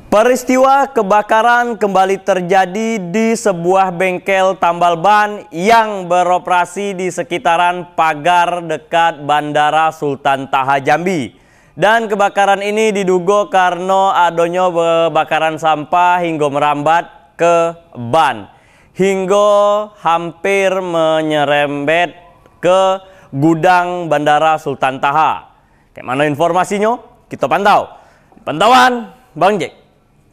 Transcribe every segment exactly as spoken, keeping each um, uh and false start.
Peristiwa kebakaran kembali terjadi di sebuah bengkel tambal ban yang beroperasi di sekitaran pagar dekat Bandara Sultan Taha Jambi. Dan kebakaran ini diduga karena adanya kebakaran sampah hingga merambat ke ban, hingga hampir menyerempet ke gudang Bandara Sultan Taha. Kayak mana informasinya? Kita pantau. Pantauan Bang Jack.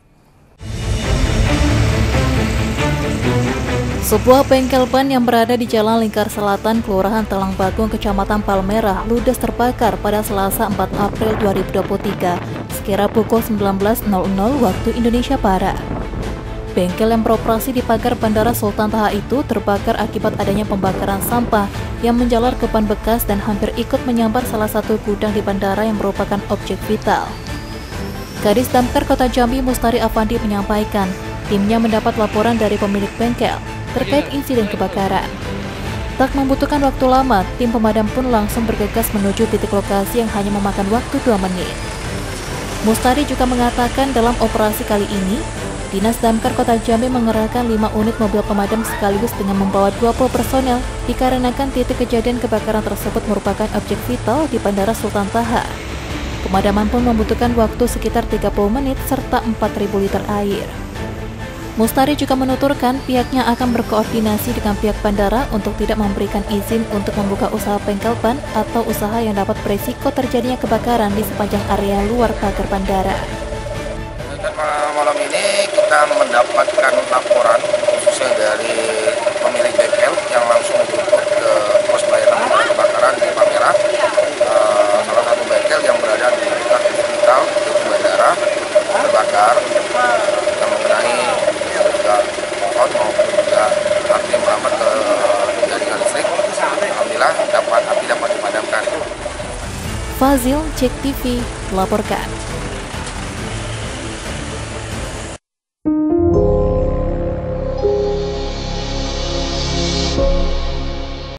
Sebuah bengkel ban yang berada di Jalan Lingkar Selatan, Kelurahan Telang Bagong, Kecamatan Palmerah, ludes terbakar pada Selasa empat April dua ribu dua puluh tiga, sekira pukul sembilan belas nol nol waktu Indonesia Barat. Bengkel yang beroperasi di pagar Bandara Sultan Taha itu terbakar akibat adanya pembakaran sampah yang menjalar ke ban bekas dan hampir ikut menyambar salah satu gudang di bandara yang merupakan objek vital. Kadis Damkar Kota Jambi Mustari Afandi menyampaikan, timnya mendapat laporan dari pemilik bengkel terkait insiden kebakaran. Tak membutuhkan waktu lama, tim pemadam pun langsung bergegas menuju titik lokasi yang hanya memakan waktu dua menit. Mustari juga mengatakan dalam operasi kali ini, Dinas Damkar Kota Jambi mengerahkan lima unit mobil pemadam sekaligus dengan membawa dua puluh personel dikarenakan titik kejadian kebakaran tersebut merupakan objek vital di Bandara Sultan Taha. Pemadaman pun membutuhkan waktu sekitar tiga puluh menit serta empat ribu liter air. Mustari juga menuturkan pihaknya akan berkoordinasi dengan pihak bandara untuk tidak memberikan izin untuk membuka usaha bengkel ban atau usaha yang dapat berisiko terjadinya kebakaran di sepanjang area luar pagar bandara. Dan malam ini kita mendapatkan laporan khususnya dari pemilik bengkel yang langsung menuntut ke pos pelayanan kebakaran di Palmerah. Uh, salah satu bengkel yang berada di dekat vital di bandara terbakar yang mengenai pohon maupun juga api merambat ke jaringan listrik. Alhamdulillah dapat api dapat dipadamkan. Fazil, Cek T V, melaporkan.